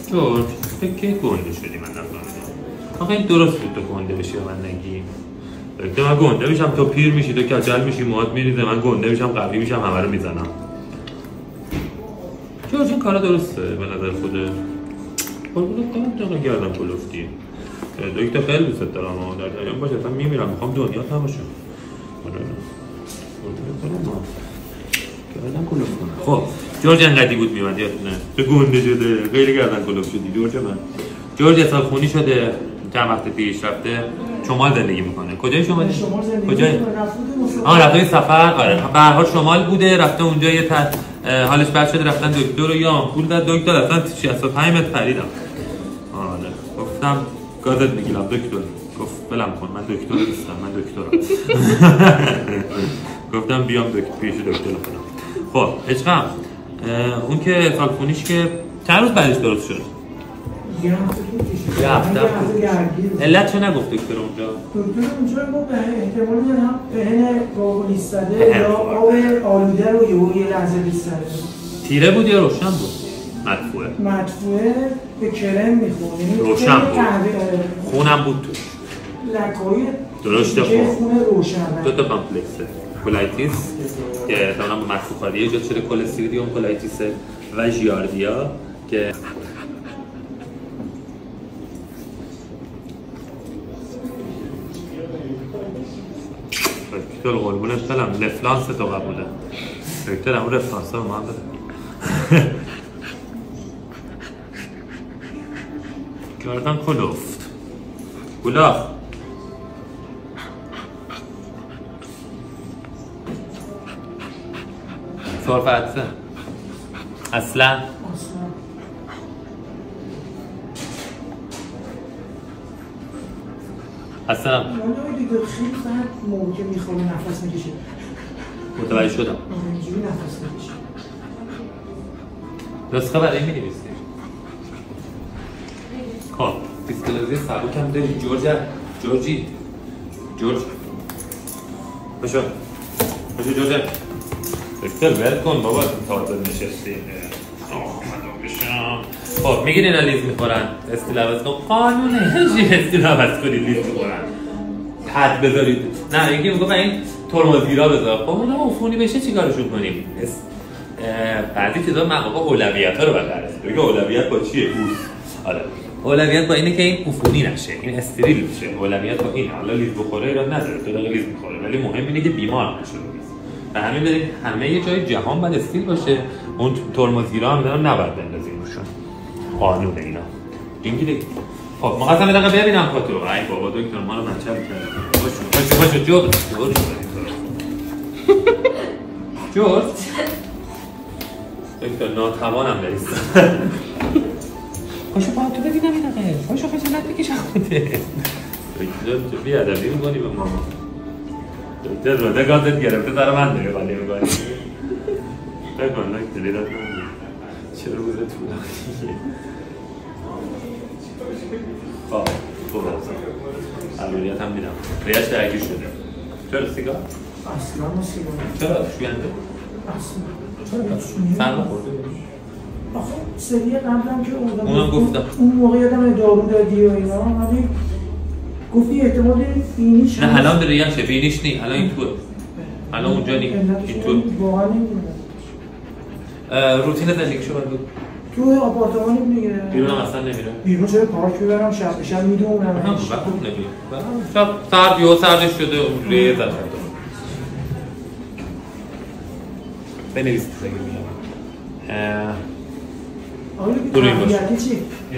جورج فکر گنده شدی من نفهمیدم. آخه این درست بود تو گنده بشی و من نگی. تو من گنده میشم تو پیر میشی تو کچل میشی موهات میریزه من گنده میشم قوی میشم همه رو میزنم. جورج این کارا درسته به نظر خوده؟ قربونت برم دقیقا گردم کلفتی. دکتر خیلی دوست دارم در جریان باشه اصلا میمیرم میخوام دنیا تمام شه. گردن کلوف کنم. خب جورج انقدی بود میومد یادتونه تو گنده شده خیلی گردن کلوف شدی جورج من. جورج سال خونی شده چند وقت پیش رفته شمال زندگی میکنه. کجای شمالی؟ کجای؟ رفته سفر. آره به هر حال شمال بوده رفته اونجا یه حالش بد شده رفتن دکتر رو یا آمپول داد دکتر اصلا 65 متر پریدم. آره گفتم گازت میگیرم دکتر. گفت بلم کن من دکتر نیستم من دکترم. گفتم بیام پیش دکتر کنم. خب عشقم اون که سال خونیش که چند روز بعدش درست شد؟ یه هفته علت چه نگفت دکتر اونجا؟ دکتر اونجا گفت احتمالی هم بهن گاهو ایستاده یا آب آلوده رو یه لحظه ایستاده. تیره بود یا روشن بود؟ مدفوعه به کرم میخونه روشن بود خونم بود تو لکایی درشت خونه روشن دو تا کامپلکسه کولایتیس که تمام با مخصوصاتی ایجاد شده کلستریدیوم کولایتیس و ژیاردیا که دکتر قربونت برم لفلانس تو قبوله دکتر همون رفلانس رو من بده گردن کلفت گلاخ سرف عدسه اصلا اصلا خیلی فرق موقع میخوره نفس میکشه متوجه شدم اینجوری نفس میکشه نسخه برای می‌نویسی خب فیزیولوژی سبک هم داری جورج بشو جورج دکتر ول کن بابا تازه نشستی من بشم خب میگین اینا لیز میخورن استیل عوض کن قانونه استیل عوض کنید لیز میخورن حد بذارید نه یکی میگه این ترمزگیرا بذار خب اونا عفونی بشه چیکارشون کنیم بعضی چیزا مقام اولویت‌ها رو بقیه بگه اولویت با چیه بوس آره اولویت با اینه که این عفونی نشه این استریل بشه اولویت با اینه حالا لیز بخوره ایراد نداره تو دقیقاً لیز میخوره ولی مهم اینه که بیمار نشه و همین بریم همه یه جای جهان باید استیل باشه اون ترمزگیرا هم دارن نباید بندازیم روشون قانونه اینا اینگیری خب ما قسم دقیقه ببینم خاطر ای بابا دکتر ما رو مچل کرد باشه جورج دکتر ناتوانم نریستم پاشو با تو ببینم این دقیقه پاشو خجالت بکشم خوده دکتر تو بیادبی میکنی به ماما دکتر روده گازت گرفته سر من داری خالی میکنی بکن دکتر لیدت نمیدی چرا روزه طولانیه خب خوب هستم عملیات هم دیدم ریش درگیر شده چرا سیگار؟ اصلا سیگار چرا شوینده؟ اصلا سرما خورده؟ آخه سری قبلم که اونم گفتم اون موقع یادم دارو دادی و اینا ولی گفتی احتمال بینیش نه الان داره یه بینیش نی الان این توه الان اونجا نی این توه واقعا نمیدونم روتین زندگیشو بگو تو آپارتمانی دیگه بیرون اصلا نمیره بیرون چرا پارک ببرم شب میدونم وقت نمیره شب سرد یا سردش شده اونجوری زد بنویس دیگه میام آره بی‌تربیتی چی؟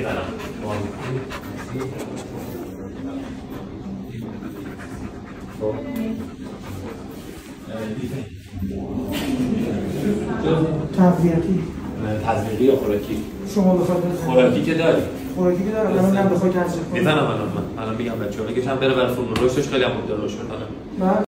تقویتی تزریقی یا خوراکی؟ شما بخواید خوراکی که داری خوراکی که دارم الان بخواید تزریق کنید میزنم الان میگم بچه‌ها که چند بره برای فرمون رشدش خیلی هم خوب داره رشد کنه